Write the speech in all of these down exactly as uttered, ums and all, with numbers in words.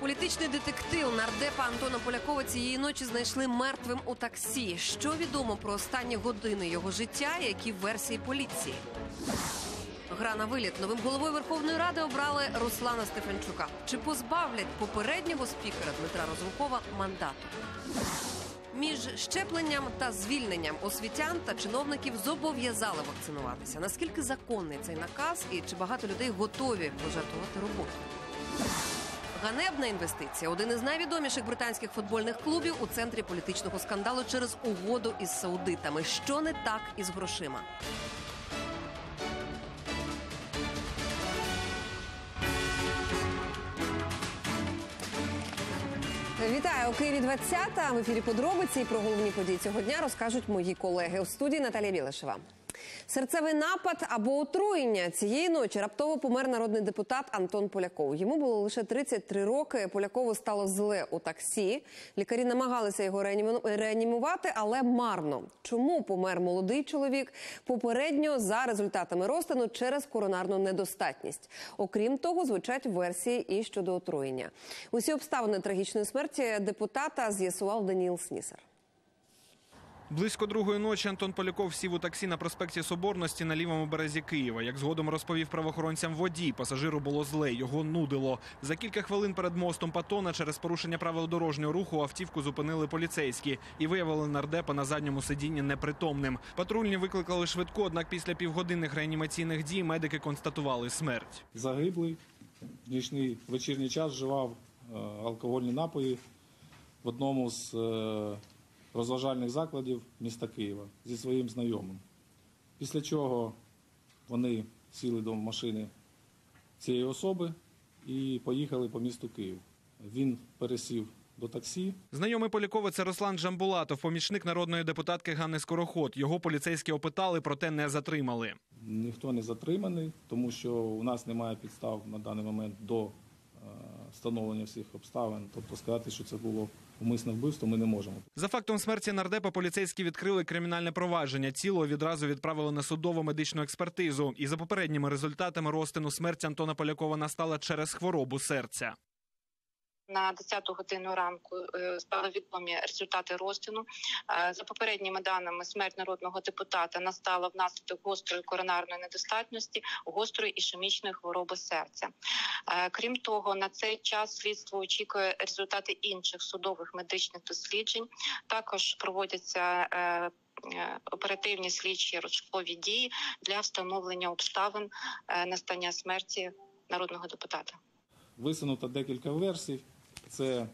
Політичний детектив нардепа Антона Полякова цієї ночі знайшли мертвим у таксі. Що відомо про останні години його життя, які версії поліції? Гра на виліт. Новим головою Верховної Ради обрали Руслана Стефанчука. Чи позбавлять попереднього спікера Дмитра Разумкова мандату? Між щепленням та звільненням освітян та чиновників зобов'язали вакцинуватися. Наскільки законний цей наказ і чи багато людей готові пожертвувати роботу? Ганебна інвестиція. Один із найвідоміших британських футбольних клубів у центрі політичного скандалу через угоду із саудитами. Що не так із грошима? Вітаю! У Києві двадцята. В ефірі подробиці і про головні події цього дня розкажуть мої колеги. У студії Наталія Білешева. Серцевий напад або отруєння. Цієї ночі раптово помер народний депутат Антон Поляков. Йому було лише тридцять три роки. Полякову стало зле у таксі. Лікарі намагалися його реанімувати, але марно. Чому помер молодий чоловік? Попередньо за результатами розтину через коронарну недостатність. Окрім того, звучать версії і щодо отруєння. Усі обставини трагічної смерті депутата з'ясував Даніїл Снісар. Близько другої ночі Антон Поляков сів у таксі на проспекті Соборності на лівому березі Києва. Як згодом розповів правоохоронцям водій, пасажиру було зле, його нудило. За кілька хвилин перед мостом Патона через порушення правил дорожнього руху автівку зупинили поліцейські і виявили нардепа на задньому сидінні непритомним. Патрульні викликали швидку, однак після півгодинних реанімаційних дій медики констатували смерть. Загиблий в нічний вечірній час вживав е, алкогольні напої в одному з е, розважальних закладів міста Києва зі своїм знайомим. Після чого вони сіли до машини цієї особи і поїхали по місту Київ. Він пересів до таксі. Знайомий Полякова – це Руслан Джамбулатов, помічник народної депутатки Ганни Скороход. Його поліцейські опитали, проте не затримали. Ніхто не затриманий, тому що у нас немає підстав на даний момент до встановлення всіх обставин. Тобто сказати, що це було умисне вбивство, ми не можемо. За фактом смерті нардепа поліцейські відкрили кримінальне провадження. Тіло відразу відправили на судово медичну експертизу. І за попередніми результатами розтину смерть Антона Полякова настала через хворобу серця. На десяту годину ранку стали відомі результати розтину. За попередніми даними, смерть народного депутата настала внаслідок гострої коронарної недостатності, гострої ішемічної хвороби серця. Крім того, на цей час слідство очікує результати інших судових медичних досліджень. Також проводяться оперативні слідчі розшукові дії для встановлення обставин настання смерті народного депутата. Висунуто декілька версій. Це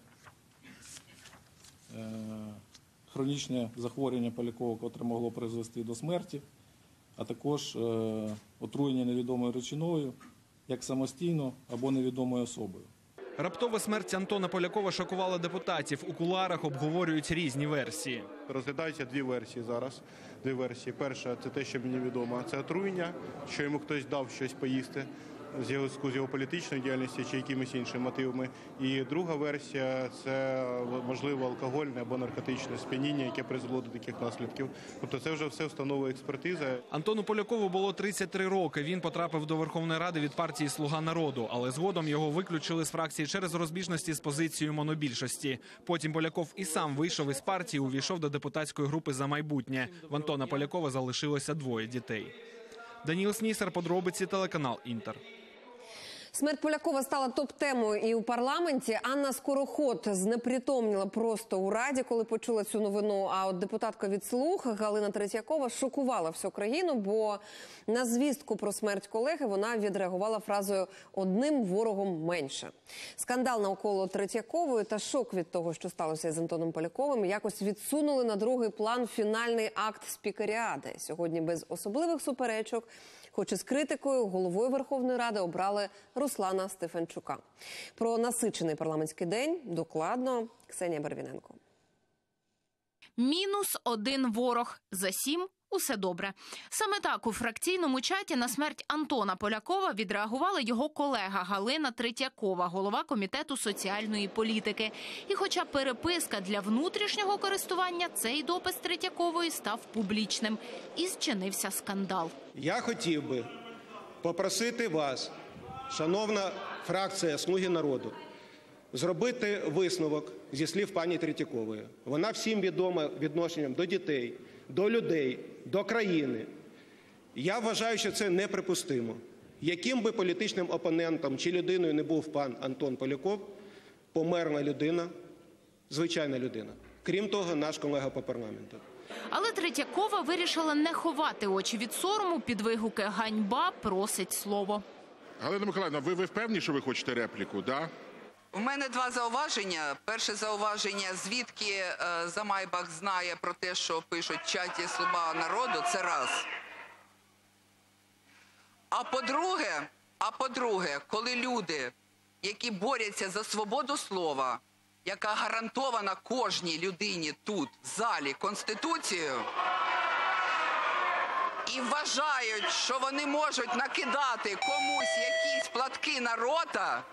е, хронічне захворювання Полякова, котре могло призвести до смерті, а також е, отруєння невідомою речовиною, як самостійно або невідомою особою. Раптова смерть Антона Полякова шокувала депутатів. У кулуарах обговорюють різні версії. Розглядаються дві версії зараз. Дві версії. Перша – це те, що мені відомо. Це отруєння, що йому хтось дав щось поїсти в зв'язку з його політичною діяльністю чи якимись іншими мотивами. І друга версія – це, можливо, алкогольне або наркотичне сп'яніння, яке призвело до таких наслідків. Тобто це вже все встановлює експертиза. Антону Полякову було тридцять три роки. Він потрапив до Верховної Ради від партії «Слуга народу», але згодом його виключили з фракції через розбіжності з позицією монобільшості. Потім Поляков і сам вийшов із партії, увійшов до депутатської групи «За майбутнє». В Антона Полякова залишилося двоє дітей. Даніїл Снісар, подробиці, телеканал «Інтер». Смерть Полякова стала топ-темою і у парламенті. Анна Скороход знепритомніла просто у Раді, коли почула цю новину. А от депутатка від «Слуг» Галина Третьякова шокувала всю країну, бо на звістку про смерть колеги вона відреагувала фразою «одним ворогом менше». Скандал навколо Третьякової та шок від того, що сталося з Антоном Поляковим, якось відсунули на другий план фінальний акт спікеріади. Сьогодні без особливих суперечок, хоч і з критикою, головою Верховної Ради обрали Руслана Стефанчука. Про насичений парламентський день докладно Ксенія Барвіненко. Мінус один ворог. За сім усе добре. Саме так у фракційному чаті на смерть Антона Полякова відреагувала його колега Галина Третьякова, голова Комітету соціальної політики. І хоча переписка для внутрішнього користування, цей допис Третьякової став публічним. І зчинився скандал. Я хотів би попросити вас, шановна фракція «Слуги народу», зробити висновок зі слів пані Третьякової. Вона всім відома відношенням до дітей, до людей, до країни. Я вважаю, що це неприпустимо. Яким би політичним опонентом чи людиною не був пан Антон Поляков, померла людина, звичайна людина. Крім того, наш колега по парламенту. Але Третьякова вирішила не ховати очі від сорому, під вигуки «Ганьба» просить слово. Галина Миколаївна, ви, ви впевнені, що ви хочете репліку, да? У мене два зауваження. Перше зауваження, звідки е, Замайбах знає про те, що пишуть в чаті «Слуга народу», це раз. А по-друге, а по-друге, коли люди, які борються за свободу слова, яка гарантована кожній людині тут, в залі, Конституцією, і вважають, що вони можуть накидати комусь якісь платки на рота,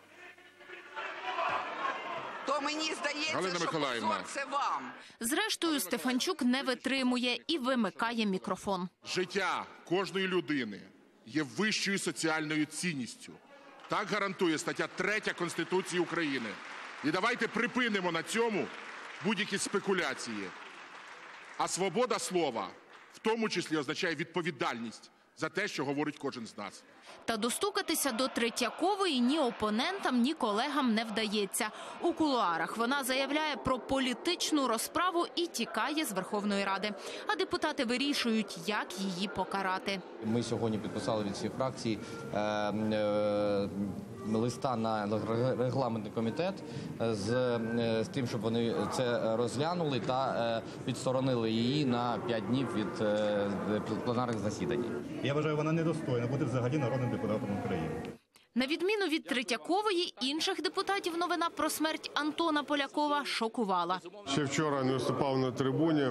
то мені здається, Галина що Миколаївна. позор це вам. Зрештою, Стефанчук не витримує і вимикає мікрофон. Життя кожної людини є вищою соціальною цінністю. Так гарантує стаття третя Конституції України. І давайте припинимо на цьому будь-які спекуляції. А свобода слова в тому числі означає відповідальність за те, що говорить кожен з нас. Та достукатися до Третьякової ні опонентам, ні колегам не вдається. У кулуарах вона заявляє про політичну розправу і тікає з Верховної Ради. А депутати вирішують, як її покарати. Ми сьогодні підписали від всіх фракцій е, е, листа на регламентний комітет з, е, з тим, щоб вони це розглянули та е, відсторонили її на п'ять днів від е, пленарних засідань. Я вважаю, вона недостойна бути взагалі народним депутатом України. На відміну від Третьякової, інших депутатів новина про смерть Антона Полякова шокувала. Ще вчора він виступав на трибуні,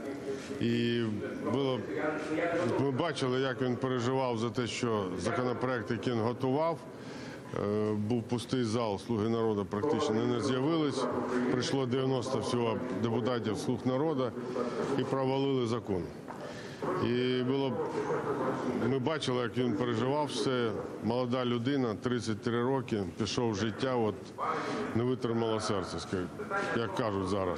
і було, ми бачили, як він переживав за те, що законопроект, який він готував, був пустий зал, «Слуги народу» практично не з'явились. Прийшло дев'яносто всього депутатів «Слуг народу» і провалили закон. І було, ми бачили, як він переживав все. Молода людина, тридцять три роки, пішов в життя, от не витримало серце, як кажуть зараз.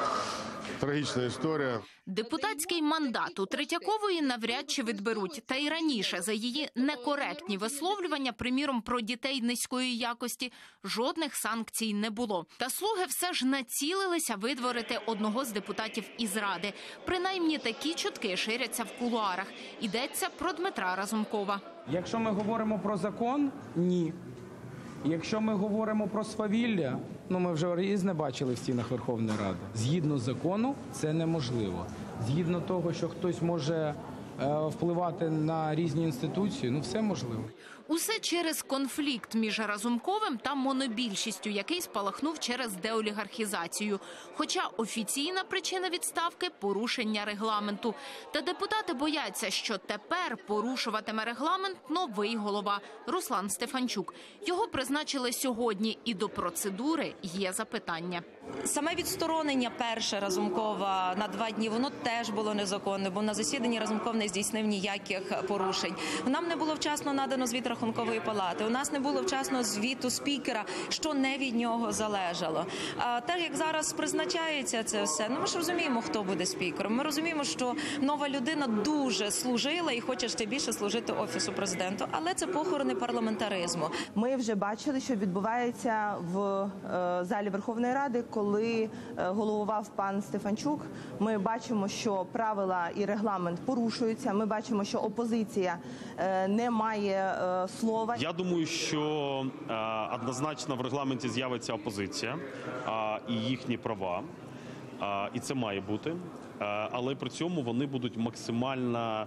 Трагічна історія. Депутатський мандат у Третьякової навряд чи відберуть. Та й раніше за її некоректні висловлювання, приміром, про дітей низької якості, жодних санкцій не було. Та «Слуги» все ж націлилися видворити одного з депутатів із Ради. Принаймні такі чутки ширяться в кулуарах. Йдеться про Дмитра Разумкова. Якщо ми говоримо про закон – ні. Якщо ми говоримо про свавілля, ну ми вже різне бачили в стінах Верховної Ради. Згідно закону це неможливо. Згідно того, що хтось може е, впливати на різні інституції, ну все можливо. Усе через конфлікт між Разумковим та монобільшістю, який спалахнув через деолігархізацію. Хоча офіційна причина відставки – порушення регламенту. Та депутати бояться, що тепер порушуватиме регламент новий голова – Руслан Стефанчук. Його призначили сьогодні, і до процедури є запитання. Саме відсторонення перше Разумкова на два дні, воно теж було незаконне, бо на засіданні Разумков не здійснив ніяких порушень. Нам не було вчасно надано звіт Рахункової палати, у нас не було вчасно звіту спікера, що не від нього залежало. А так як зараз призначається це все, ну ми ж розуміємо, хто буде спікером. Ми розуміємо, що нова людина дуже служила і хоче ще більше служити Офісу президента, але це похорони парламентаризму. Ми вже бачили, що відбувається в е, залі Верховної Ради, коли е, головував пан Стефанчук. Ми бачимо, що правила і регламент порушуються. Ми бачимо, що опозиція е, не має е, слова. Я думаю, що е, однозначно в регламенті з'явиться опозиція е, і їхні права, е, і це має бути. Е, але при цьому вони будуть максимально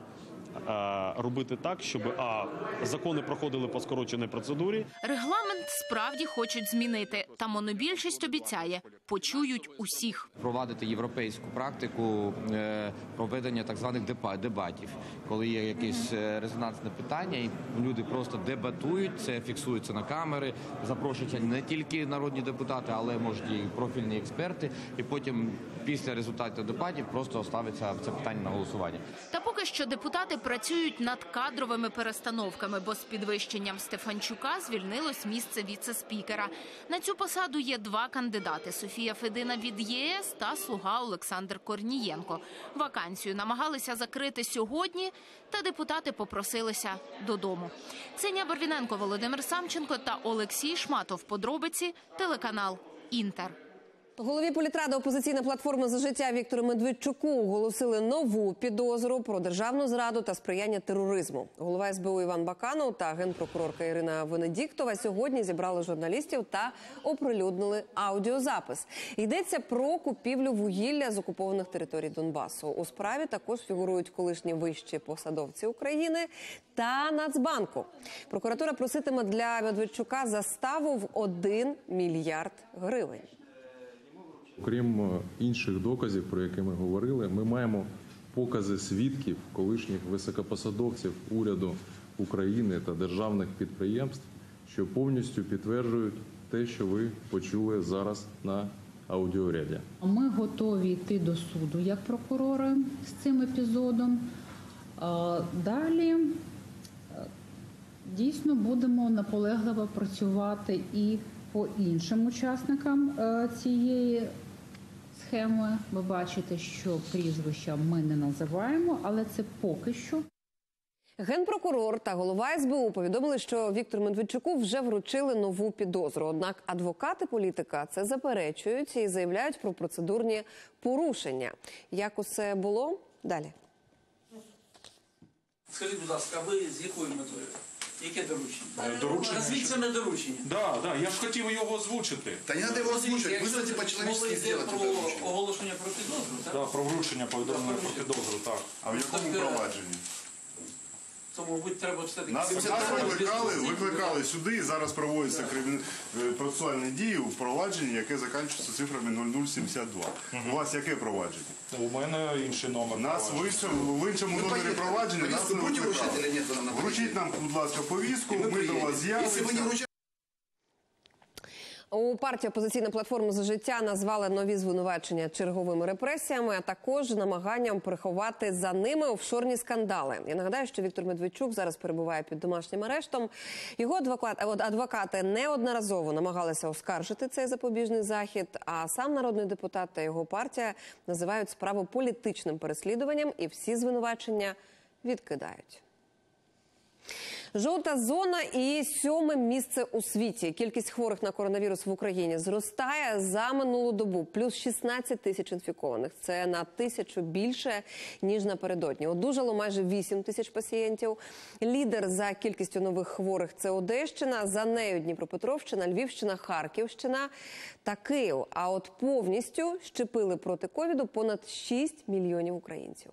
робити так, щоб а закони проходили по скороченій процедурі. Регламент справді хочуть змінити, та монобільшість обіцяє – почують усіх. Провадити європейську практику проведення так званих дебатів, коли є якесь резонансне питання, і люди просто дебатують, це фіксується на камери, запрошуються не тільки народні депутати, але можуть і профільні експерти, і потім після результатів дебатів просто ставиться це питання на голосування. Та поки що депутати Працюють над кадровими перестановками, бо з підвищенням Стефанчука звільнилось місце віце-спікера. На цю посаду є два кандидати – Софія Федина від ЄС та слуга Олександр Корнієнко. Вакансію намагалися закрити сьогодні, та депутати попросилися додому. Ксенія Барвіненко, Володимир Самченко та Олексій Шматов. Подробиці, телеканал «Інтер». Голові політради «Опозиційна платформа за життя» Віктору Медведчуку оголосили нову підозру про державну зраду та сприяння тероризму. Голова ес бе у Іван Баканов та генпрокурорка Ірина Венедіктова сьогодні зібрали журналістів та оприлюднили аудіозапис. Йдеться про купівлю вугілля з окупованих територій Донбасу. У справі також фігурують колишні вищі посадовці України та Нацбанку. Прокуратура проситиме для Медведчука заставу в один мільярд гривень. Окрім інших доказів, про які ми говорили, ми маємо покази свідків, колишніх високопосадовців уряду України та державних підприємств, що повністю підтверджують те, що ви почули зараз на аудіоряді. Ми готові йти до суду як прокурори з цим епізодом. Далі дійсно будемо наполегливо працювати і по іншим учасникам цієї схеми. Ви бачите, що прізвища ми не називаємо, але це поки що. Генпрокурор та голова ес бе у повідомили, що Віктору Медведчуку вже вручили нову підозру. Однак адвокати політика це заперечують і заявляють про процедурні порушення. Як усе було? Далі. Скажіть, будь ласка, ви з якою метою? Яке доручення? Доручення? Назвіть це не доручення. Да, да, я ж хотів його озвучити. Та не треба його озвучити, визвольте по-чоловічськи зробити доручення. Про оголошення про підозру, так? Да, про вручення повідомлення про підозру, так. А в якому провадженні? Тому, мабуть, треба все-таки... Нас, нас викликали, викликали сюди, і зараз проводяться кримін... процесуальні дії у провадженні, яке закінчується цифрами нуль нуль сімдесят два. Угу. У вас яке провадження? У мене інший номер. Нас в іншому, в іншому номері провадження нас не викликали. Вручіть нам, будь ласка, повістку, ми до вас з'явимося. У партії «Опозиційна платформа за життя» назвали нові звинувачення черговими репресіями, а також намаганням приховати за ними офшорні скандали. Я нагадаю, що Віктор Медведчук зараз перебуває під домашнім арештом. Його адвокат, адвокати неодноразово намагалися оскаржити цей запобіжний захід, а сам народний депутат та його партія називають справу політичним переслідуванням і всі звинувачення відкидають. Жовта зона і сьоме місце у світі. Кількість хворих на коронавірус в Україні зростає за минулу добу. Плюс шістнадцять тисяч інфікованих. Це на тисячу більше, ніж напередодні. Одужало майже вісім тисяч пацієнтів. Лідер за кількістю нових хворих – це Одещина. За нею Дніпропетровщина, Львівщина, Харківщина та Київ. А от повністю щепили проти ковіду понад шість мільйонів українців.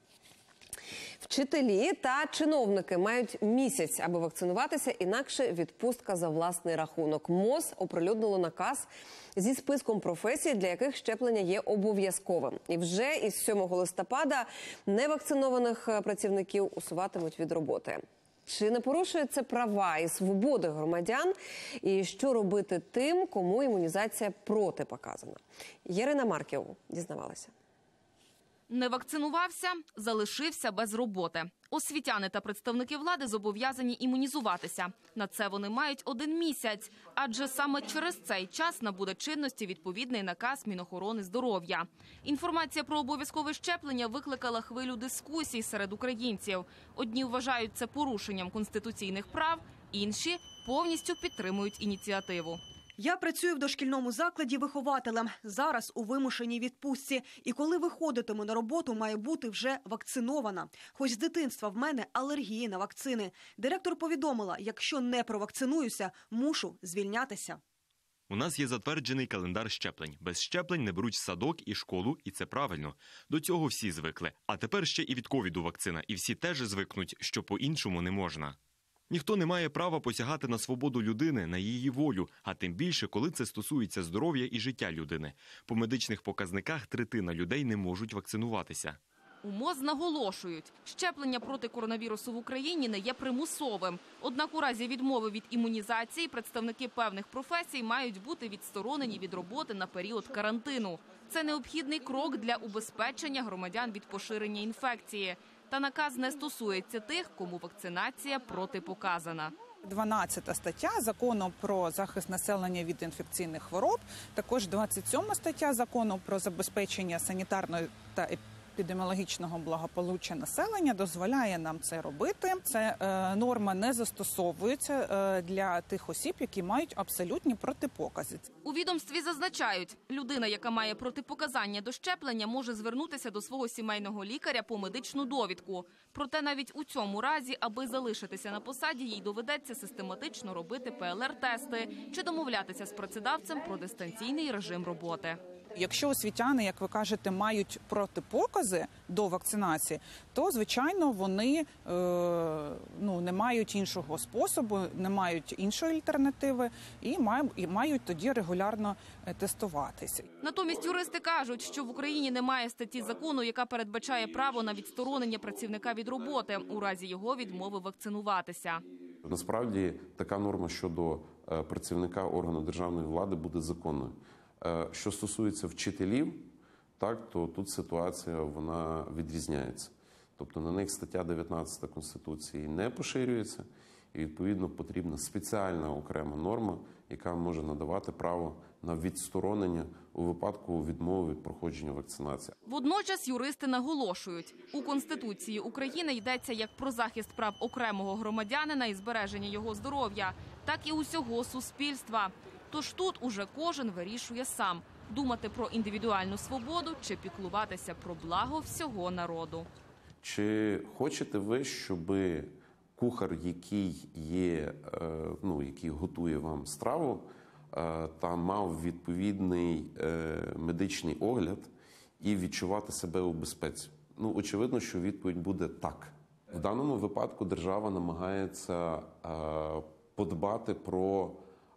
Вчителі та чиновники мають місяць, аби вакцинуватися, інакше відпустка за власний рахунок. МОЗ оприлюднило наказ зі списком професій, для яких щеплення є обов'язковим. І вже із сьомого листопада невакцинованих працівників усуватимуть від роботи. Чи не порушує це права і свободи громадян? І що робити тим, кому імунізація протипоказана? Ярина Марків дізнавалася. Не вакцинувався – залишився без роботи. Освітяни та представники влади зобов'язані імунізуватися. На це вони мають один місяць, адже саме через цей час набуде чинності відповідний наказ Мінохорони здоров'я. Інформація про обов'язкове щеплення викликала хвилю дискусій серед українців. Одні вважають це порушенням конституційних прав, інші повністю підтримують ініціативу. Я працюю в дошкільному закладі вихователем. Зараз у вимушеній відпустці. І коли виходитиму на роботу, має бути вже вакцинована. Хоч з дитинства в мене алергії на вакцини. Директор повідомила, якщо не провакцинуюся, мушу звільнятися. У нас є затверджений календар щеплень. Без щеплень не беруть садок і школу, і це правильно. До цього всі звикли. А тепер ще і від ковіду вакцина. І всі теж звикнуть, що по-іншому не можна. Ніхто не має права посягати на свободу людини, на її волю, а тим більше, коли це стосується здоров'я і життя людини. По медичних показниках третина людей не можуть вакцинуватися. У МОЗ наголошують, щеплення проти коронавірусу в Україні не є примусовим. Однак у разі відмови від імунізації представники певних професій мають бути відсторонені від роботи на період карантину. Це необхідний крок для убезпечення громадян від поширення інфекції. Та наказ не стосується тих, кому вакцинація протипоказана. дванадцята стаття Закону про захист населення від інфекційних хвороб, також двадцять сьома стаття Закону про забезпечення санітарної та епідеміологічного благополуччя населення дозволяє нам це робити. Це е, норма не застосовується е, для тих осіб, які мають абсолютні протипокази. У відомстві зазначають, людина, яка має протипоказання до щеплення, може звернутися до свого сімейного лікаря по медичну довідку. Проте навіть у цьому разі, аби залишитися на посаді, їй доведеться систематично робити пе ел ер-тести чи домовлятися з працедавцем про дистанційний режим роботи. Якщо освітяни, як ви кажете, мають протипокази до вакцинації, то, звичайно, вони е, ну, не мають іншого способу, не мають іншої альтернативи і мають, і мають тоді регулярно тестуватися. Натомість юристи кажуть, що в Україні немає статті закону, яка передбачає право на відсторонення працівника від роботи у разі його відмови вакцинуватися. Насправді, така норма щодо працівника органу державної влади буде законною. Що стосується вчителів, так, то тут ситуація вона відрізняється. Тобто на них стаття дев'ятнадцята Конституції не поширюється, і відповідно потрібна спеціальна окрема норма, яка може надавати право на відсторонення у випадку відмови від проходження вакцинації. Водночас юристи наголошують, у Конституції України йдеться як про захист прав окремого громадянина і збереження його здоров'я, так і усього суспільства. Тож тут уже кожен вирішує сам – думати про індивідуальну свободу чи піклуватися про благо всього народу. Чи хочете ви, щоб кухар, який є, ну, який готує вам страву, та мав відповідний медичний огляд і відчувати себе у безпеці? Ну, очевидно, що відповідь буде так. В даному випадку держава намагається подбати про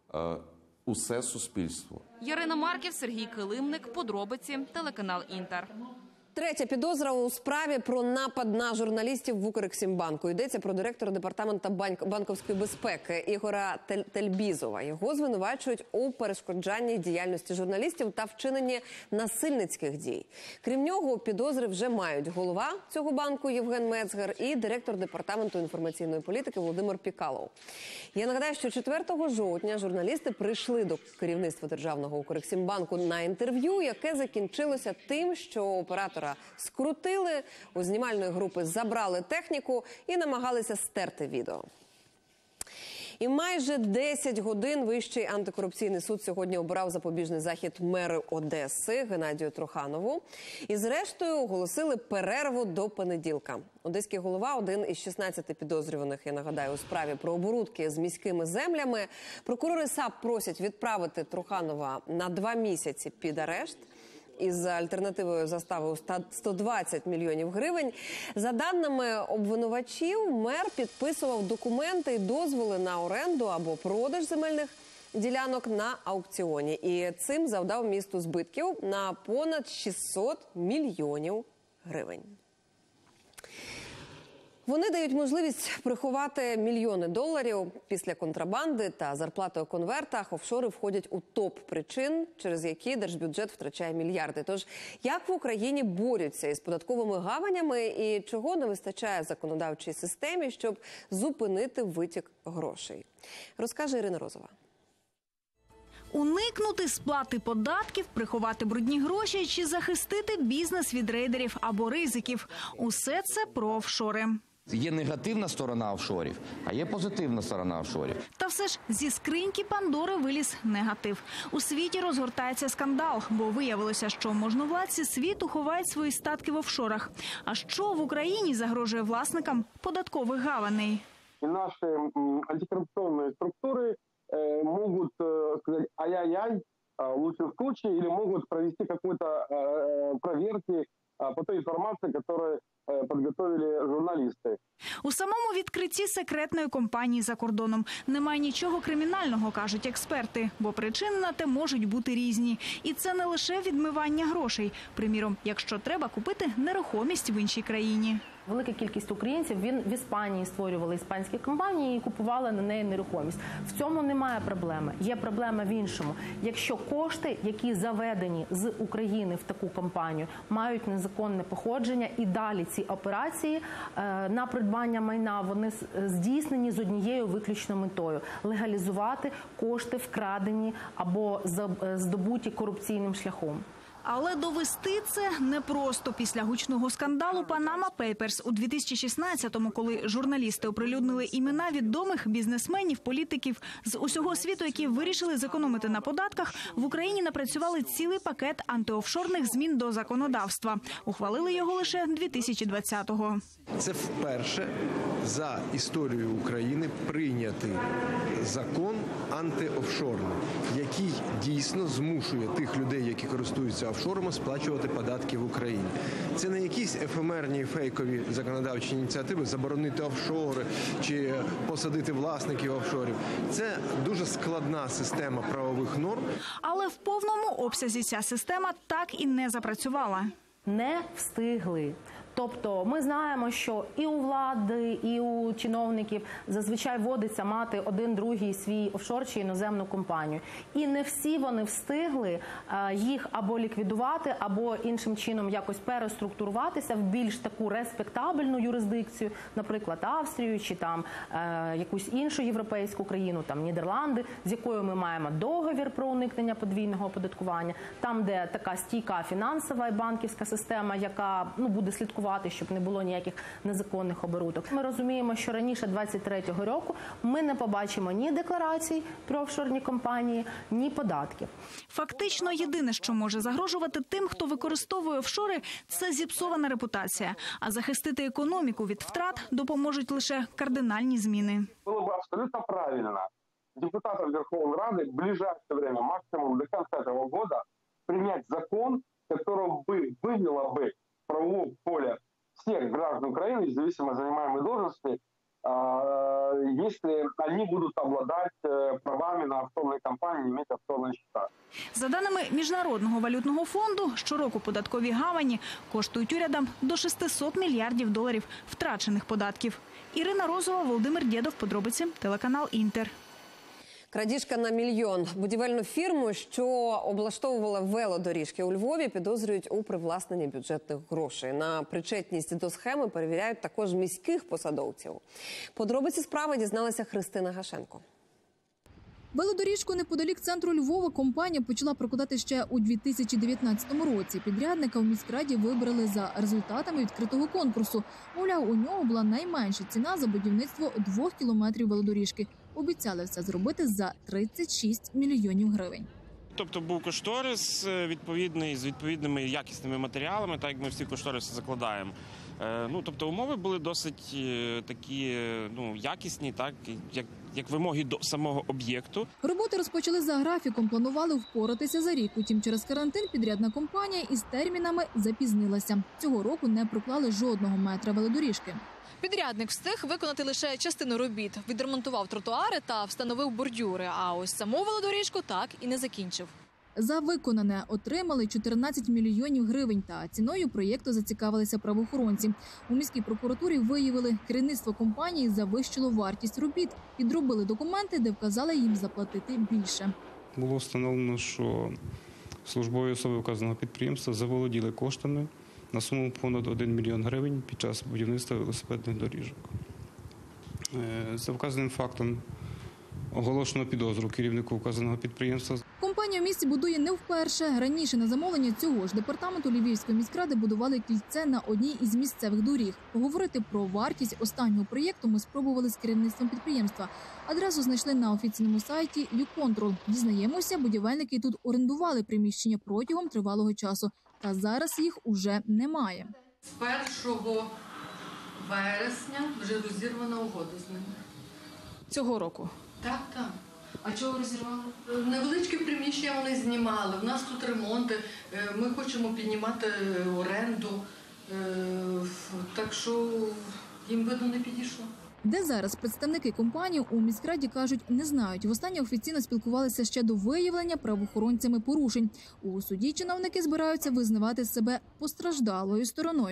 усе суспільство. Ярина Марків, Сергій Килимник, подробиці, телеканал Інтер. Третя підозра у справі про напад на журналістів в Укрексімбанку. Йдеться про директора департаменту банк... банківської безпеки Ігора Тель... Тельбізова. Його звинувачують у перешкоджанні діяльності журналістів та вчиненні насильницьких дій. Крім нього, підозри вже мають голова цього банку Євген Мецгер і директор департаменту інформаційної політики Володимир Пікалов. Я нагадаю, що четвертого жовтня журналісти прийшли до керівництва державного Укрексімбанку на інтерв'ю, яке закінчилося тим, що оператора скрутили, у знімальної групи забрали техніку і намагалися стерти відео. І майже десять годин Вищий антикорупційний суд сьогодні обирав запобіжний захід меру Одеси Геннадію Труханову. І зрештою оголосили перерву до понеділка. Одеський голова – один із шістнадцяти підозрюваних, я нагадаю, у справі про оборудки з міськими землями. Прокурори САП просять відправити Труханова на два місяці під арешт із альтернативою застави у сто двадцять мільйонів гривень. За даними обвинувачів, мер підписував документи і дозволи на оренду або продаж земельних ділянок на аукціоні. І цим завдав місту збитків на понад шістсот мільйонів гривень. Вони дають можливість приховати мільйони доларів після контрабанди та зарплати у конвертах. Офшори входять у топ причин, через які держбюджет втрачає мільярди. Тож, як в Україні борються із податковими гаванями і чого не вистачає законодавчій системі, щоб зупинити витік грошей? Розкаже Ірина Розова. Уникнути сплати податків, приховати брудні гроші чи захистити бізнес від рейдерів або ризиків – усе це про офшори. Є негативна сторона офшорів, а є позитивна сторона офшорів. Та все ж зі скриньки Пандори виліз негатив. У світі розгортається скандал, бо виявилося, що можновладці світу ховають свої статки в офшорах. А що в Україні загрожує власникам податкових гаваней? И наши антикоррупционные структуры э, могут э, сказать ай-яй-яй э, в лучшем случае, или могут провести какую-то э, проверки э, по той информации, которую э, подготовили журналисты. У самому відкритті секретної компанії за кордоном немає нічого кримінального, кажуть експерти, бо причини на те можуть бути різні. І це не лише відмивання грошей. Приміром, якщо треба купити нерухомість в іншій країні. Велика кількість українців він в Іспанії створювали іспанські компанії і купували на неї нерухомість. В цьому немає проблеми. Є проблема в іншому. Якщо кошти, які заведені з України в таку компанію, мають незаконне походження і далі ці операції е, на придбання майна, вони здійснені з однією виключно метою – легалізувати кошти, вкрадені або здобуті корупційним шляхом. Але довести це непросто. Після гучного скандалу Panama Papers у дві тисячі шістнадцятому, коли журналісти оприлюднили імена відомих бізнесменів, політиків з усього світу, які вирішили зекономити на податках, в Україні напрацювали цілий пакет антиофшорних змін до законодавства. Ухвалили його лише дві тисячі двадцятого. Це вперше за історію України прийнятий закон антиофшорний, який дійсно змушує тих людей, які користуються офшорами, сплачувати податки в Україні. Це не якісь ефемерні фейкові законодавчі ініціативи, заборонити офшори чи посадити власників офшорів. Це дуже складна система правових норм. Але в повному обсязі ця система так і не запрацювала. Не встигли. Тобто ми знаємо, що і у влади, і у чиновників зазвичай вводиться мати один другий свій офшор чи іноземну компанію. І не всі вони встигли їх або ліквідувати, або іншим чином якось переструктуруватися в більш таку респектабельну юрисдикцію, наприклад, Австрію чи там е, якусь іншу європейську країну, там Нідерланди, з якою ми маємо договір про уникнення подвійного оподаткування, там, де така стійка фінансова і банківська система, яка ну, буде слідкувати, щоб не було ніяких незаконних оборудок. Ми розуміємо, що раніше двадцять третього року ми не побачимо ні декларацій про офшорні компанії, ні податків. Фактично єдине, що може загрожувати тим, хто використовує офшори, це зіпсована репутація. А захистити економіку від втрат допоможуть лише кардинальні зміни. Було б абсолютно правильно депутатам Верховної Ради в ближайшее время, максимум до конца этого года, принять закон, которым бы вывело бы правовое поле всех граждан Украины, независимо от занимаемой должности, если они будут обладать правами на офшорные компании, иметь офшорные счета. За даними Міжнародного валютного фонду, щороку податкові гавані коштують урядам до шестисот мільярдів доларів втрачених податків. Ірина Розова, Володимир Дєдов, подробиці, телеканал «Інтер». Крадіжка на мільйон. Будівельну фірму, що облаштовувала велодоріжки у Львові, підозрюють у привласненні бюджетних грошей. На причетність до схеми перевіряють також міських посадовців. Подробиці справи дізналася Христина Гашенко. Велодоріжку неподалік центру Львова компанія почала прокладати ще у дві тисячі дев'ятнадцятому році. Підрядника в міськраді вибрали за результатами відкритого конкурсу. Мовляв, у нього була найменша ціна за будівництво двох кілометрів велодоріжки. Обіцяли все зробити за тридцять шість мільйонів гривень. Тобто був кошторис відповідний, з відповідними якісними матеріалами, так як ми всі кошториси закладаємо. Ну, тобто умови були досить такі ну, якісні, так, як, як вимоги до самого об'єкту. Роботи розпочали за графіком, планували впоратися за рік. Утім, через карантин підрядна компанія із термінами запізнилася. Цього року не проклали жодного метра велодоріжки. Підрядник встиг виконати лише частину робіт. Відремонтував тротуари та встановив бордюри, а ось саму велодоріжку так і не закінчив. За виконане отримали чотирнадцять мільйонів гривень, та ціною проєкту зацікавилися правоохоронці. У міській прокуратурі виявили, керівництво компанії завищило вартість робіт. Підробили документи, де вказали їм заплатити більше. Було встановлено, що службові особи вказаного підприємства заволоділи коштами на суму понад один мільйон гривень під час будівництва велосипедних доріжок. За вказаним фактом оголошено підозру керівнику вказаного підприємства. Компанія в місті будує не вперше. Раніше на замовлення цього ж департаменту Львівської міськради будували кільце на одній із місцевих доріг. Поговорити про вартість останнього проєкту ми спробували з керівництвом підприємства. Адресу знайшли на офіційному сайті «Юконтрол». Дізнаємося, будівельники тут орендували приміщення протягом тривалого часу. Та зараз їх уже немає. З першого вересня вже розірвана угода з ними. Цього року? Так, так. А чого розірвали? Невеличке приміщення вони знімали, в нас тут ремонти, ми хочемо піднімати оренду, так що їм, видно, не підійшло. Де зараз представники компанії у міськраді кажуть, не знають. Востаннє офіційно спілкувалися ще до виявлення правоохоронцями порушень. У суді чиновники збираються визнавати себе постраждалою стороною.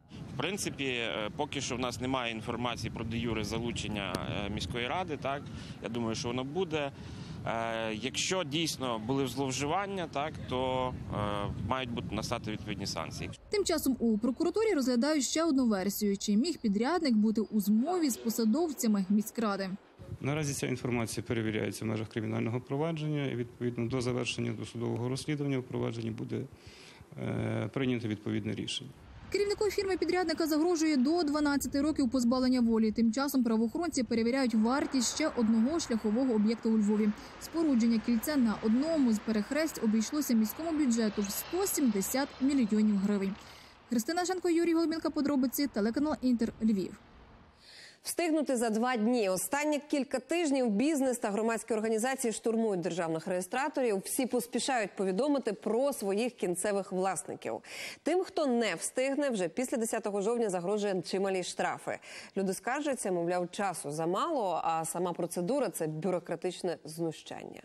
В принципі, поки що в нас немає інформації про де-юре залучення міської ради. Так, я думаю, що воно буде. Якщо дійсно були зловживання, так, то е, мають бути настати відповідні санкції. Тим часом у прокуратурі розглядають ще одну версію. Чи міг підрядник бути у змові з посадовцями міськради? Наразі ця інформація перевіряється в межах кримінального провадження і відповідно до завершення досудового розслідування в провадженні буде е, прийнято відповідне рішення. Керівнику фірми-підрядника загрожує до дванадцяти років позбавлення волі. Тим часом правоохоронці перевіряють вартість ще одного шляхового об'єкту у Львові. Спорудження кільця на одному з перехресть обійшлося міському бюджету в сто сімдесят мільйонів гривень. Христина Шенко, Юрій Голубінка, подробиці, телеканал Інтер, Львів. Встигнути за два дні. Останні кілька тижнів бізнес та громадські організації штурмують державних реєстраторів. Всі поспішають повідомити про своїх кінцевих власників. Тим, хто не встигне, вже після десятого жовтня загрожує чималі штрафи. Люди скаржаться, мовляв, часу замало, а сама процедура – це бюрократичне знущання.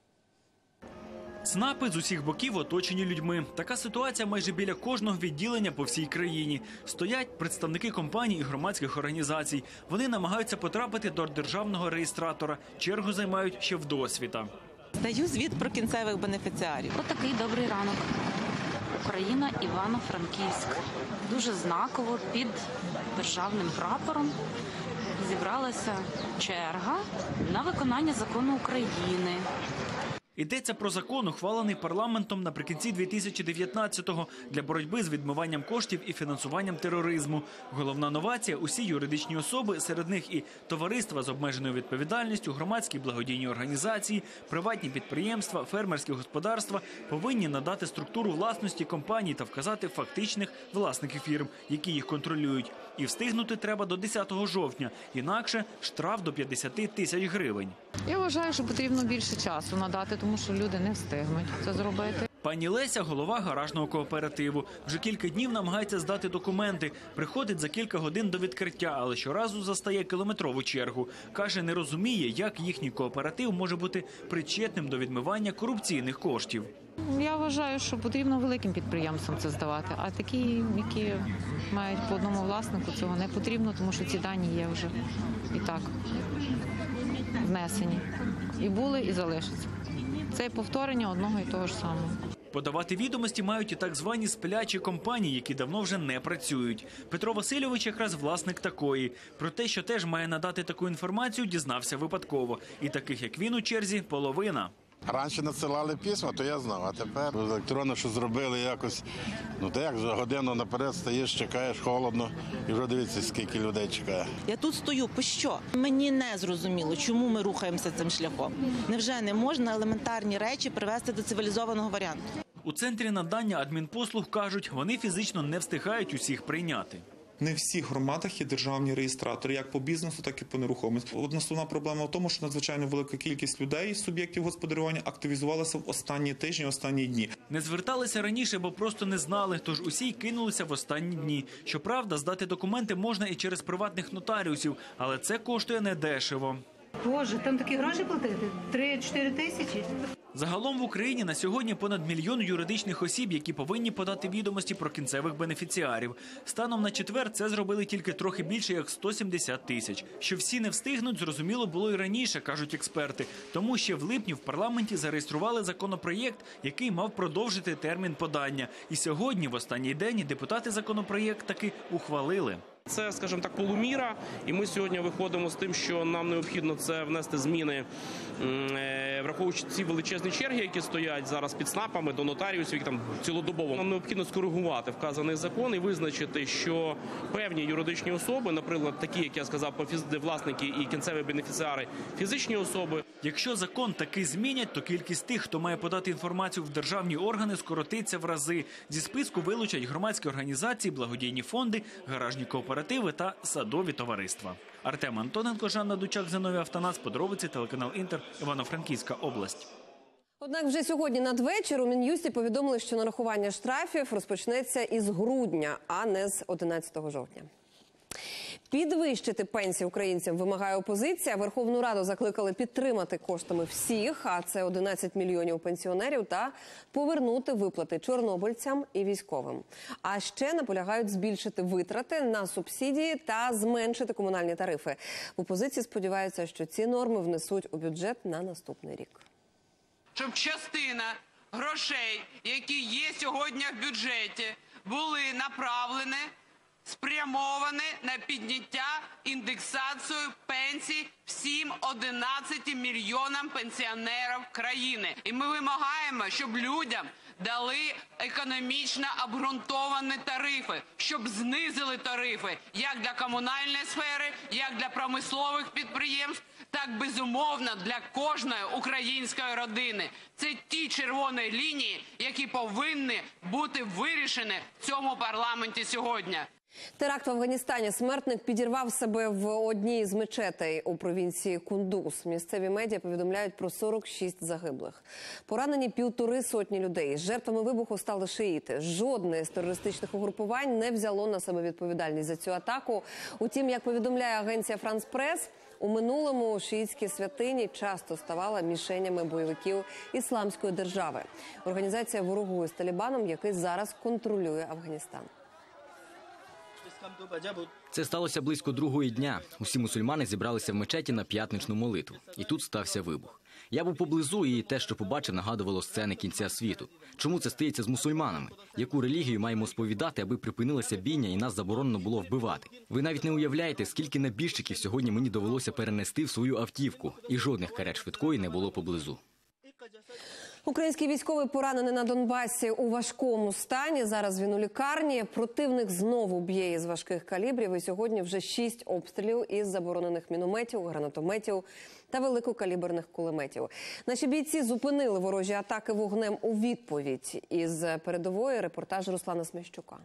ЦНАПи з усіх боків оточені людьми. Така ситуація майже біля кожного відділення по всій країні. Стоять представники компаній і громадських організацій. Вони намагаються потрапити до державного реєстратора. Чергу займають ще вдосвіта. Даю звіт про кінцевих бенефіціарів. Отакий добрий ранок. Україна, Івано-Франківськ. Дуже знаково під державним прапором зібралася черга на виконання закону України. Йдеться про закон, ухвалений парламентом наприкінці дві тисячі дев'ятнадцятого для боротьби з відмиванням коштів і фінансуванням тероризму. Головна новація – усі юридичні особи, серед них і товариства з обмеженою відповідальністю, громадські благодійні організації, приватні підприємства, фермерські господарства повинні надати структуру власності компаній та вказати фактичних власників фірм, які їх контролюють. І встигнути треба до десятого жовтня, інакше штраф до п'ятдесят тисяч гривень. Я вважаю, що потрібно більше часу надати, тому що люди не встигнуть це зробити. Пані Леся – голова гаражного кооперативу. Вже кілька днів намагається здати документи. Приходить за кілька годин до відкриття, але щоразу застає кілометрову чергу. Каже, не розуміє, як їхній кооператив може бути причетним до відмивання корупційних коштів. Я вважаю, що потрібно великим підприємствам це здавати, а такі, які мають по одному власнику, цього не потрібно, тому що ці дані є вже і так внесені. І були, і залишаться. Це повторення одного і того ж самого. Подавати відомості мають і так звані сплячі компанії, які давно вже не працюють. Петро Васильович якраз власник такої. Про те, що теж має надати таку інформацію, дізнався випадково. І таких, як він, у черзі – половина. Раніше надсилали письма, то я знав, а тепер електронно, що зробили якось, ну так як за годину наперед стаєш, чекаєш, холодно, і вже дивіться, скільки людей чекає. Я тут стою, по що? Мені не зрозуміло, чому ми рухаємося цим шляхом. Невже не можна елементарні речі привести до цивілізованого варіанту? У центрі надання адмінпослуг кажуть, вони фізично не встигають усіх прийняти. Не в всіх громадах є державні реєстратори, як по бізнесу, так і по нерухомості. Одна основна проблема в тому, що надзвичайно велика кількість людей, суб'єктів господарювання, активізувалася в останні тижні, останні дні. Не зверталися раніше, бо просто не знали, тож усі й кинулися в останні дні. Щоправда, здати документи можна і через приватних нотаріусів, але це коштує недешево. Боже, там такі гроші платити? три-чотири тисячі? Загалом в Україні на сьогодні понад мільйон юридичних осіб, які повинні подати відомості про кінцевих бенефіціарів. Станом на четвер це зробили тільки трохи більше, як сто сімдесят тисяч. Що всі не встигнуть, зрозуміло було і раніше, кажуть експерти. Тому ще в липні в парламенті зареєстрували законопроєкт, який мав продовжити термін подання. І сьогодні, в останній день, депутати законопроєкт таки ухвалили. Це, скажімо так, полуміра, і ми сьогодні виходимо з тим, що нам необхідно це внести зміни, враховуючи ці величезні черги, які стоять зараз під ЦНАПами до нотаріусів, які там цілодобово. Нам необхідно скоригувати вказаний закон і визначити, що певні юридичні особи, наприклад, такі, як я сказав, власники і кінцеві бенефіціари, фізичні особи. Якщо закон таки змінять, то кількість тих, хто має подати інформацію в державні органи, скоротиться в рази. Зі списку вилучать громадські організації, благодійні фонди, гаражні кооперативи та садові товариства. Артем Антоненко, Жанна Дучак, Зиновій Автонас, подробиці, телеканал Інтер, Івано-Франківська область. Однак вже сьогодні надвечір у Мін'юсті повідомили, що нарахування штрафів розпочнеться із грудня, а не з одинадцятого жовтня. Підвищити пенсії українцям вимагає опозиція. Верховну Раду закликали підтримати коштами всіх, а це одинадцять мільйонів пенсіонерів, та повернути виплати чорнобильцям і військовим. А ще наполягають збільшити витрати на субсидії та зменшити комунальні тарифи. В опозиції сподіваються, що ці норми внесуть у бюджет на наступний рік. Щоб частина грошей, які є сьогодні в бюджеті, були направлені, спрямовані на підняття, індексацію пенсій всім одинадцяти мільйонам пенсіонерів країни. І ми вимагаємо, щоб людям дали економічно обґрунтовані тарифи, щоб знизили тарифи як для комунальної сфери, як для промислових підприємств, так, безумовно, для кожної української родини. Це ті червоні лінії, які повинні бути вирішені в цьому парламенті сьогодні. Теракт в Афганістані. Смертник підірвав себе в одній з мечетей у провінції Кундуз. Місцеві медіа повідомляють про сорок шість загиблих. Поранені півтори сотні людей. Жертвами вибуху стали шиїти. Жодне з терористичних угрупувань не взяло на себе відповідальність за цю атаку. Утім, як повідомляє агенція «Франс Прес», у минулому шиїтські святині часто ставали мішенями бойовиків Ісламської держави. Організація ворогує з Талібаном, який зараз контролює Афганістан. Це сталося близько другої дня. Усі мусульмани зібралися в мечеті на п'ятничну молитву. І тут стався вибух. Я був поблизу, і те, що побачив, нагадувало сцени кінця світу. Чому це стається з мусульманами? Яку релігію маємо сповідати, аби припинилася бійня і нас заборонено було вбивати? Ви навіть не уявляєте, скільки набіжчиків сьогодні мені довелося перенести в свою автівку. І жодних карет швидкої не було поблизу. Український військовий поранений на Донбасі у важкому стані. Зараз він у лікарні. Противник знову б'є із важких калібрів. І сьогодні вже шість обстрілів із заборонених мінометів, гранатометів та великокаліберних кулеметів. Наші бійці зупинили ворожі атаки вогнем у відповідь. Із передової репортаж Руслана Сміщука.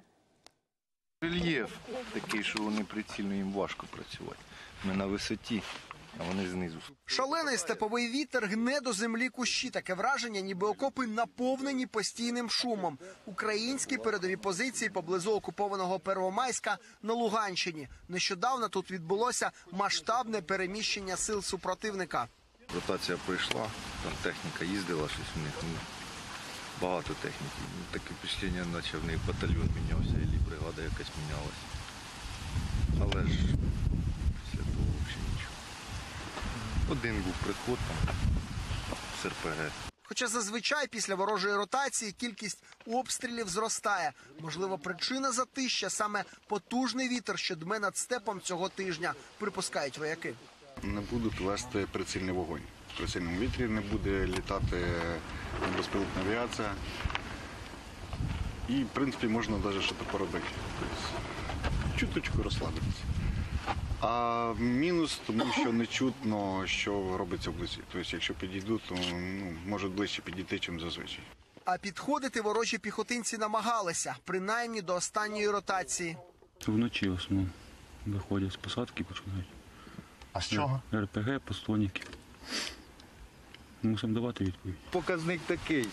Рельєф такий, що вони прицільно, їм важко працювати. Ми на висоті, а вони знизу. Шалений степовий вітер гне до землі кущі. Таке враження, ніби окопи наповнені постійним шумом. Українські передові позиції поблизу окупованого Первомайська на Луганщині. Нещодавно тут відбулося масштабне переміщення сил супротивника. Ротація прийшла, там техніка їздила, щось у них, ну, багато техніки. Таке впечатлення, наче в них батальйон мінявся, або бригада якась мінялася. Але ж після того взагалі нічого. Один був приход там з ер пе ге. Хоча зазвичай після ворожої ротації кількість обстрілів зростає. Можливо, причина затища саме потужний вітер, що дме над степом цього тижня, припускають вояки. Не будуть вести прицільний вогонь. В прицільному вітрі не буде літати безпілотна авіація. І, в принципі, можна навіть щось поробити. Тобто, чуточку розслабитися. А мінус, тому що не чутно, що робиться вблизі. Тобто, якщо підійдуть, то ну, можуть ближче підійти, ніж зазвичай. А підходити ворожі піхотинці намагалися, принаймні до останньої ротації. Вночі в основному виходять з посадки і починають. А з чого? ер пе ге, поствольники. Мусимо давати відповідь. Показник такий.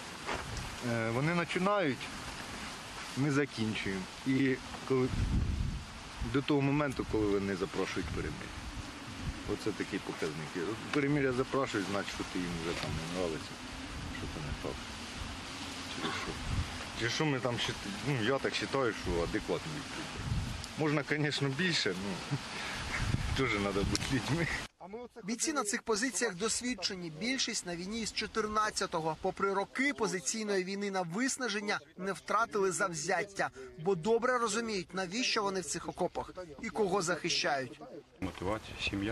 Вони починають, ми закінчуємо. І коли... до того моменту, коли вони запрошують перемир'я. Оце такі показники. Перемир'я запрошують, значить, що ти їм вже там не нравиться, що це не так. Через що? Через що ми там, ну, я так вважаю, що адекватно відповідь. Можна, звісно, більше, ну, теж треба бути людьми. Бійці на цих позиціях досвідчені. Більшість на війні з чотирнадцятого. Попри роки позиційної війни на виснаження не втратили завзяття. Бо добре розуміють, навіщо вони в цих окопах і кого захищають. Мотивація, сім'я.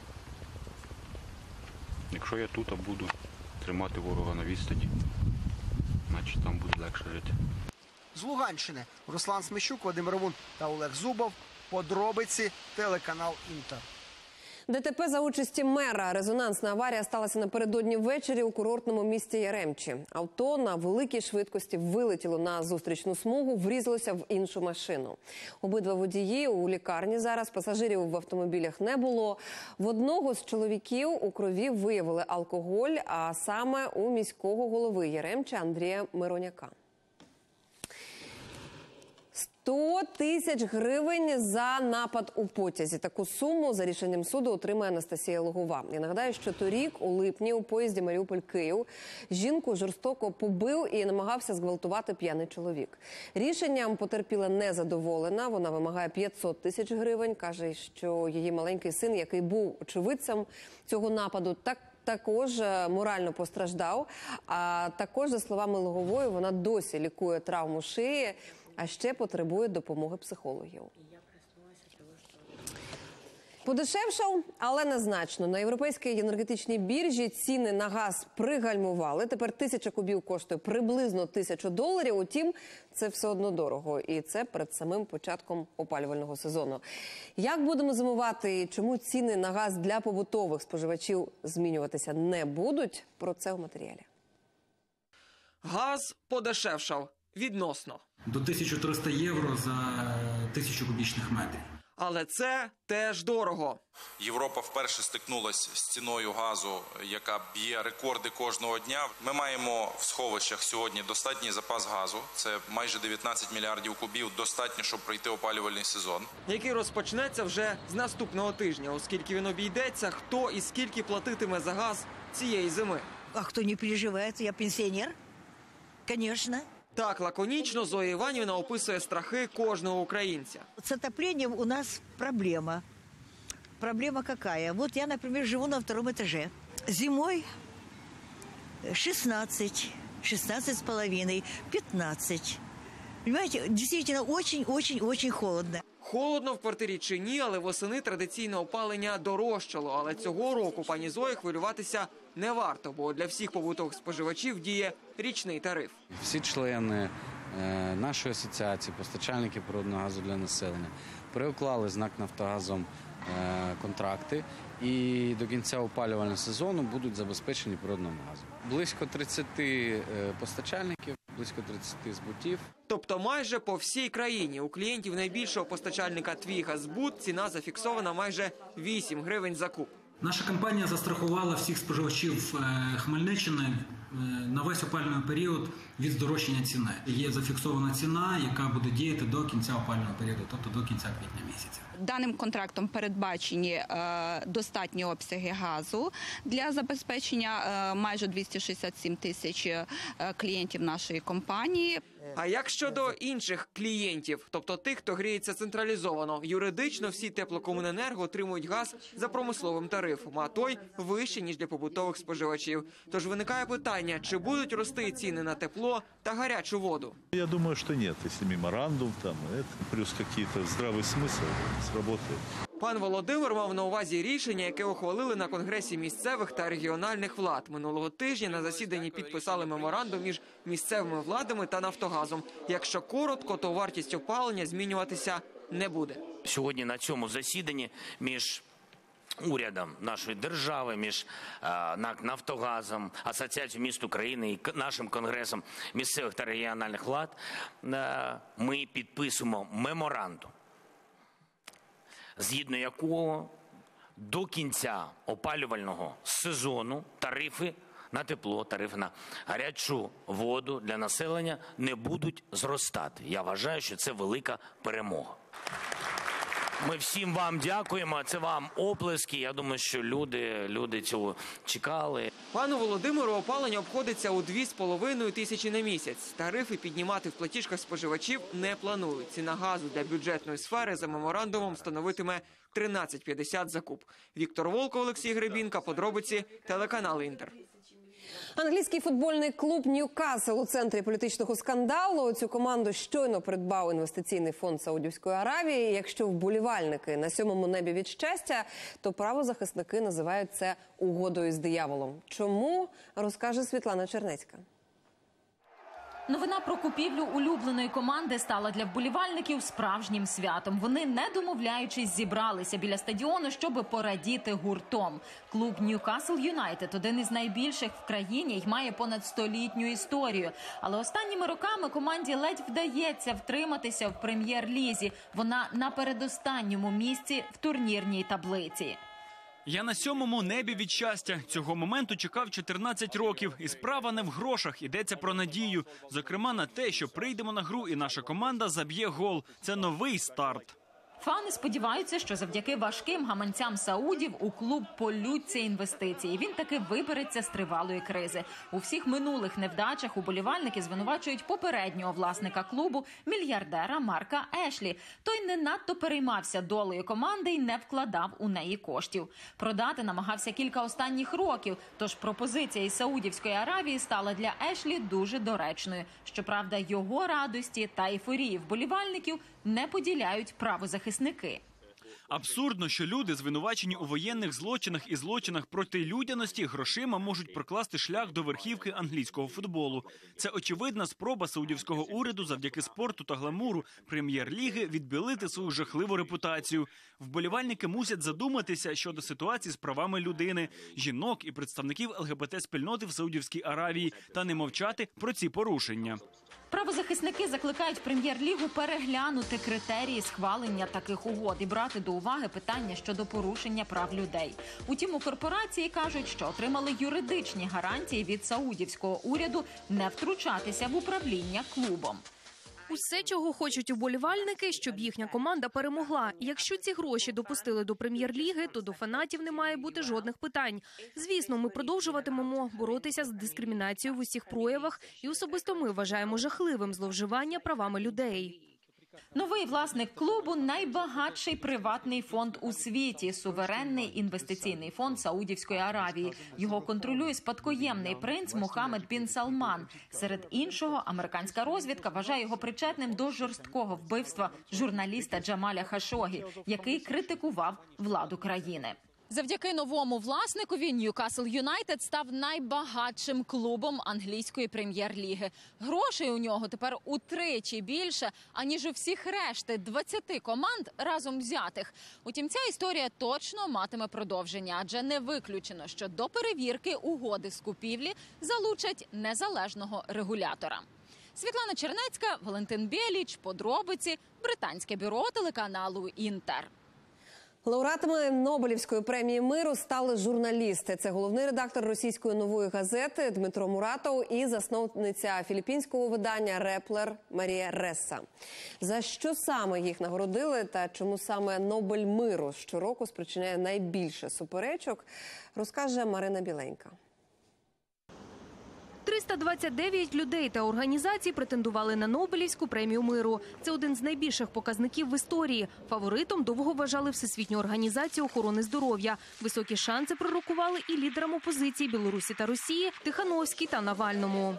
Якщо я тут буду тримати ворога на відстані, значить там буде легше жити. З Луганщини Руслан Сміщук, Вадим Ревун та Олег Зубов. Подробиці, телеканал «Інтер». Де те пе за участі мера. Резонансна аварія сталася напередодні ввечері у курортному місті Яремчі. Авто на великій швидкості вилетіло на зустрічну смугу, врізалося в іншу машину. Обидва водії у лікарні зараз, пасажирів в автомобілях не було. В одного з чоловіків у крові виявили алкоголь, а саме у міського голови Яремча Андрія Мироняка. сто тисяч гривень за напад у потязі. Таку суму за рішенням суду отримає Анастасія Логова. Я нагадаю, що торік у липні у поїзді Маріуполь-Київ жінку жорстоко побив і намагався зґвалтувати п'яний чоловік. Рішенням потерпіла незадоволена. Вона вимагає п'ятсот тисяч гривень. Каже, що її маленький син, який був очевидцем цього нападу, так також морально постраждав. А також, за словами Логової, вона досі лікує травму шиї, а ще потребує допомоги психологів. Подешевшав, але незначно. На європейській енергетичній біржі ціни на газ пригальмували. Тепер тисяча кубів коштує приблизно тисячу доларів. Утім, це все одно дорого. І це перед самим початком опалювального сезону. Як будемо зимувати і чому ціни на газ для побутових споживачів змінюватися не будуть? Про це у матеріалі. Газ подешевшав. Відносно. До тисячі триста євро за тисячу кубічних метрів. Але це теж дорого. Європа вперше стикнулася з ціною газу, яка б'є рекорди кожного дня. Ми маємо в сховищах сьогодні достатній запас газу. Це майже дев'ятнадцять мільярдів кубів, достатньо, щоб пройти опалювальний сезон. Який розпочнеться вже з наступного тижня, оскільки він обійдеться, хто і скільки платитиме за газ цієї зими. А хто не переживає? Я пенсіонер? Звісно. Так лаконічно Зоя Іванівна описує страхи кожного українця. С отоплением у нас проблема. Проблема какая? Вот я, например, живу на втором этаже. Зимой шестнадцать, шестнадцать с половиной, пятнадцать. Понимаете, действительно очень-очень-очень холодно. Холодно в квартирі чи ні, але восени традиційне опалення дорожчало. Але цього року пані Зої хвилюватися не варто, бо для всіх побутових споживачів діє річний тариф. Всі члени е, нашої асоціації постачальників природного газу для населення переуклали з НАК «Нафтогазом» е, контракти і до кінця опалювального сезону будуть забезпечені природним газом. Близько тридцяти е, постачальників, близько тридцяти збутів. Тобто майже по всій країні у клієнтів найбільшого постачальника «Твій Газбут» ціна зафіксована майже вісім гривень за куб. Наша компанія застрахувала всіх споживачів Хмельниччини на весь опалювальний період від здорожчання ціни. Є зафіксована ціна, яка буде діяти до кінця опалювального періоду, тобто до кінця квітня місяця. Даним контрактом передбачені е, достатні обсяги газу для забезпечення е, майже двісті шістдесят сім тисяч е, клієнтів нашої компанії. А як щодо інших клієнтів, тобто тих, хто гріється централізовано, юридично всі теплокомуненерго отримують газ за промисловим тарифом, а той вищий, ніж для побутових споживачів. Тож виникає питання, чи будуть рости ціни на тепло та гарячу воду? Я думаю, що ні. Якщо меморандум, там, плюс якийсь здравий смисл сработає. Пан Володимир мав на увазі рішення, яке ухвалили на Конгресі місцевих та регіональних влад. Минулого тижня на засіданні підписали меморандум між місцевими владами та «Нафтогазом». Якщо коротко, то вартість опалення змінюватися не буде. Сьогодні на цьому засіданні між урядом нашої держави, між НАК «Нафтогазом», Асоціацією міст України і нашим Конгресом місцевих та регіональних влад ми підписуємо меморандум, згідно якого до кінця опалювального сезону тарифи на тепло, тарифи на гарячу воду для населення не будуть зростати. Я вважаю, що це велика перемога. Ми всім вам дякуємо, це вам оплески. Я думаю, що люди, люди цього чекали. Пану Володимиру опалення обходиться у дві з половиною тисячі на місяць. Тарифи піднімати в платіжках споживачів не планують. Ціна газу для бюджетної сфери за меморандумом становитиме тринадцять п'ятдесят за куб. Віктор Волков, Олексій Гребінка, подробиці, телеканал «Інтер». Англійський футбольний клуб «Ньюкасл» у центрі політичного скандалу. Цю команду щойно придбав інвестиційний фонд Саудівської Аравії. Якщо вболівальники на сьомому небі від щастя, то правозахисники називають це угодою з дияволом. Чому, розкаже Світлана Чернецька. Новина про купівлю улюбленої команди стала для вболівальників справжнім святом. Вони, не домовляючись, зібралися біля стадіону, щоб порадіти гуртом. Клуб «Ньюкасл Юнайтед» – один із найбільших в країні і має понад столітню історію. Але останніми роками команді ледь вдається втриматися в прем'єр-лізі. Вона на передостанньому місці в турнірній таблиці. Я на сьомому небі від щастя. Цього моменту чекав чотирнадцять років. І справа не в грошах, йдеться про надію. Зокрема на те, що прийдемо на гру і наша команда заб'є гол. Це новий старт. Фани сподіваються, що завдяки важким гаманцям саудів у клуб полються інвестиції. Він таки вибереться з тривалої кризи. У всіх минулих невдачах уболівальники звинувачують попереднього власника клубу, мільярдера Марка Ешлі. Той не надто переймався долею команди і не вкладав у неї коштів. Продати намагався кілька останніх років, тож пропозиція із Саудівської Аравії стала для Ешлі дуже доречною. Щоправда, його радості та ейфорії вболівальників не поділяють правозахисники. Абсурдно, що люди, звинувачені у воєнних злочинах і злочинах проти людяності, грошима можуть прокласти шлях до верхівки англійського футболу. Це очевидна спроба саудівського уряду завдяки спорту та гламуру прем'єр-ліги відбілити свою жахливу репутацію. Вболівальники мусять задуматися щодо ситуації з правами людини, жінок і представників ЛГБТ-спільноти в Саудівській Аравії та не мовчати про ці порушення. Правозахисники закликають прем'єр-лігу переглянути критерії схвалення таких угод і брати до уваги питання щодо порушення прав людей. Утім, у корпорації кажуть, що отримали юридичні гарантії від саудівського уряду не втручатися в управління клубом. Усе, чого хочуть уболівальники, щоб їхня команда перемогла. Якщо ці гроші допустили до прем'єр-ліги, то до фанатів не має бути жодних питань. Звісно, ми продовжуватимемо боротися з дискримінацією в усіх проявах, і особисто ми вважаємо жахливим зловживання правами людей. Новий власник клубу – найбагатший приватний фонд у світі – суверенний інвестиційний фонд Саудівської Аравії. Його контролює спадкоємний принц Мохаммед бін Салман. Серед іншого, американська розвідка вважає його причетним до жорсткого вбивства журналіста Джамаля Хашогі, який критикував владу країни. Завдяки новому власникові Ньюкасл Юнайтед став найбагатшим клубом англійської прем'єр-ліги. Грошей у нього тепер утричі більше, аніж у всіх решти двадцяти команд разом взятих. Утім, ця історія точно матиме продовження, адже не виключено, що до перевірки угоди з купівлі залучать незалежного регулятора. Світлана Чернецька, Валентин Біліч, подробиці, британське бюро телеканалу «Інтер». Лауреатами Нобелівської премії миру стали журналісти. Це головний редактор російської «Нової газети» Дмитро Муратов і засновниця філіппінського видання «Реплер» Марія Ресса. За що саме їх нагородили та чому саме Нобель миру щороку спричиняє найбільше суперечок, розкаже Марина Біленька. триста двадцять дев'ять людей та організацій претендували на Нобелівську премію миру. Це один з найбільших показників в історії. Фаворитом довго вважали Всесвітню організацію охорони здоров'я. Високі шанси пророкували і лідерам опозиції Білорусі та Росії Тихановській та Навальному.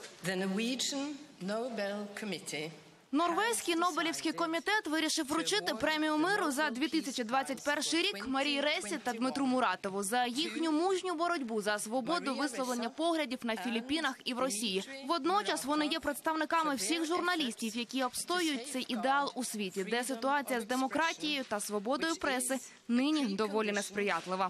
Норвезький Нобелівський комітет вирішив вручити премію миру за дві тисячі двадцять перший рік Марії Рессі та Дмитру Муратову за їхню мужню боротьбу за свободу висловлення поглядів на Філіппінах і в Росії. Водночас вони є представниками всіх журналістів, які обстоюють цей ідеал у світі, де ситуація з демократією та свободою преси нині доволі несприятлива.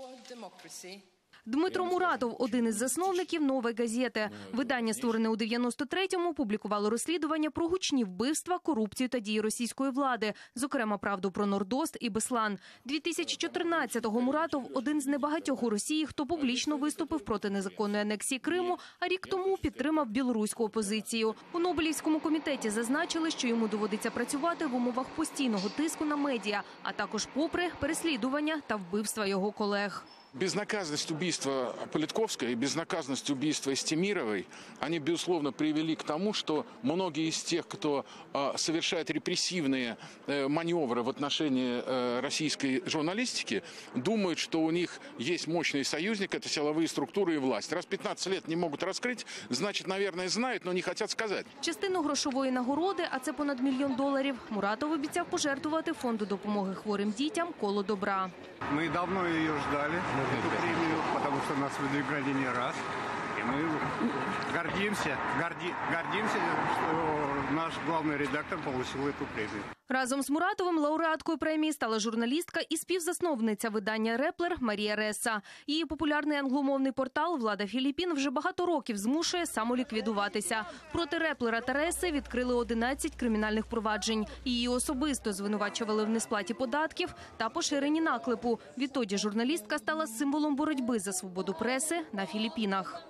Дмитро Муратов – один із засновників «Нової газети». Видання, створене у дев'яносто третьому, публікувало розслідування про гучні вбивства, корупцію та дії російської влади, зокрема правду про Нордост і Беслан. дві тисячі чотирнадцятого Муратов – один з небагатьох у Росії, хто публічно виступив проти незаконної анексії Криму, а рік тому підтримав білоруську опозицію. У Нобелівському комітеті зазначили, що йому доводиться працювати в умовах постійного тиску на медіа, а також попри переслідування та вбивства його колег. Безнаказанность убийства Политковской и безнаказанность убийства Истемировой, они, безусловно, привели к тому, что многие из тех, кто э, совершает репрессивные э, маневры в отношении э, российской журналистики, думают, что у них есть мощный союзник, это силовые структуры и власть. Раз п'ятнадцять лет не могут раскрыть, значит, наверное, знают, но не хотят сказать. Частину грошової нагороди, а це понад мільйон доларів, Муратов обіцяв пожертвувати фонду допомоги хворим дітям «Коло добра». Мы давно ее ждали, эту премию, потому что нас выдвигали не раз. Мы гордимся, горди, гордимся, что наш главный редактор получил эту премию. Разом з Муратовим лауреаткою премії стала журналістка і співзасновниця видання «Реплер» Марія Реса. Її популярний англомовний портал «Влада Філіппін» вже багато років змушує самоліквідуватися. Проти «Реплера» та Реси відкрили одинадцять кримінальних проваджень. Її особисто звинувачували в несплаті податків та поширенні наклепу. Відтоді журналістка стала символом боротьби за свободу преси на Філіппінах.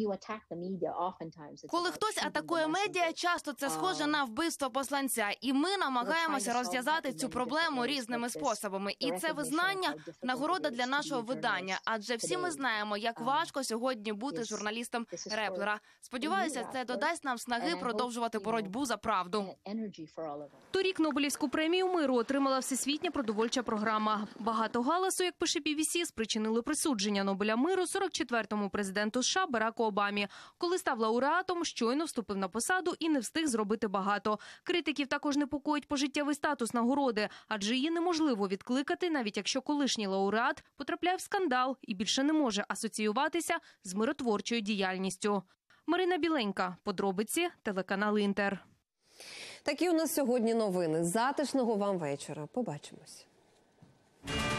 Коли хтось атакує медіа, часто це схоже на вбивство посланця. І ми намагаємося розв'язати цю проблему різними способами. І це визнання – нагорода для нашого видання. Адже всі ми знаємо, як важко сьогодні бути журналістом «Реплера». Сподіваюся, це додасть нам снаги продовжувати боротьбу за правду. Торік Нобелівську премію миру отримала Всесвітня продовольча програма. Багато галасу, як пише бі бі сі, спричинили присудження Нобеля миру сорок четвертому президенту США Бараку Обамі. Коли став лауреатом, щойно вступив на посаду і не встиг зробити багато. Критиків також непокоїть пожиттєвий статус нагороди, адже її неможливо відкликати, навіть якщо колишній лауреат потрапляє в скандал і більше не може асоціюватися з миротворчою діяльністю. Марина Біленька, подробиці, телеканал «Інтер». Такі у нас сьогодні новини. Затишного вам вечора. Побачимось.